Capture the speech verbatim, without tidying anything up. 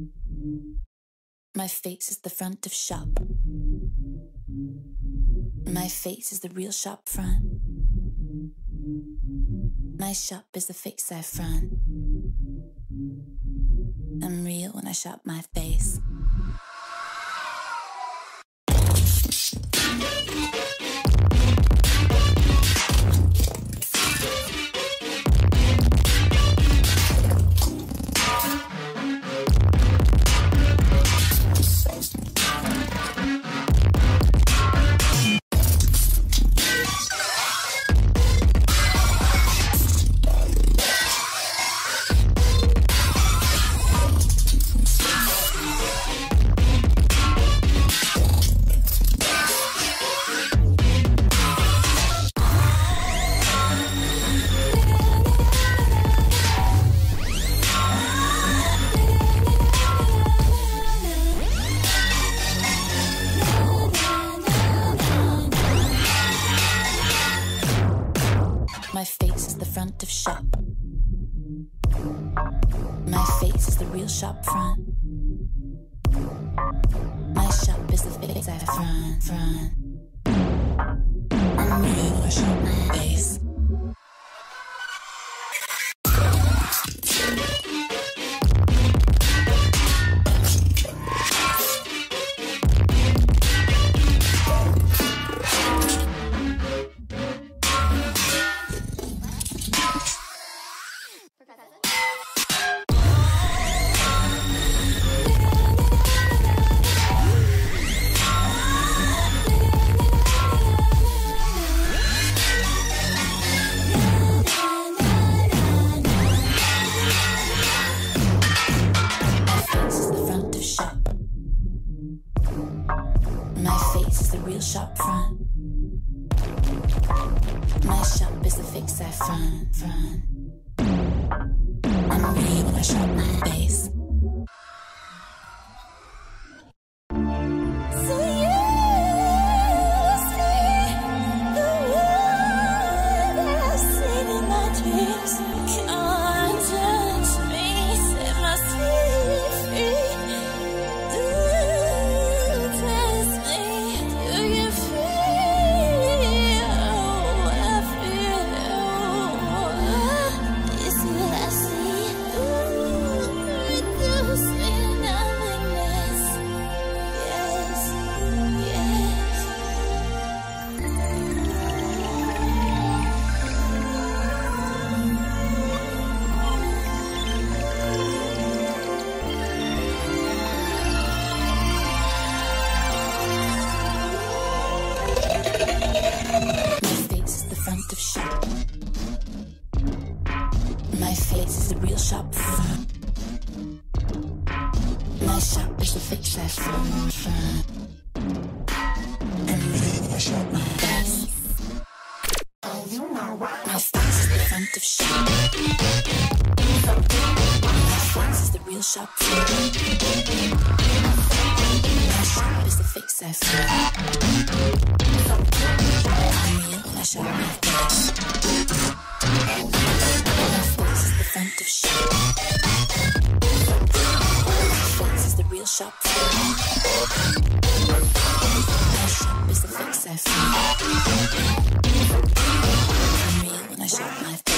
My face is the front of shop. My face is the real shop front. My shop is the face I front. I'm real when I shop my face. My face is the front of shop. My face is the real shop front. My shop is the face I front, front. I'm real when I shop my face. My face is the real shop front. My shop is the fix I front, front. I'm real when I shop my face. So you see the one that I've seen in my dreams. Can't touch me, set my feet free. Of shop. My face is the real shop front. My shop is the fix I front, front. I'm real when I shop my face. Oh, you know what? My face is the front of shop. My face is the real shop front. My shop is the fix I front. I'm real when I shop my face. My face is the front of shop. My face is the real shop front. My shop is the fix I front. I'm real when I shop my face.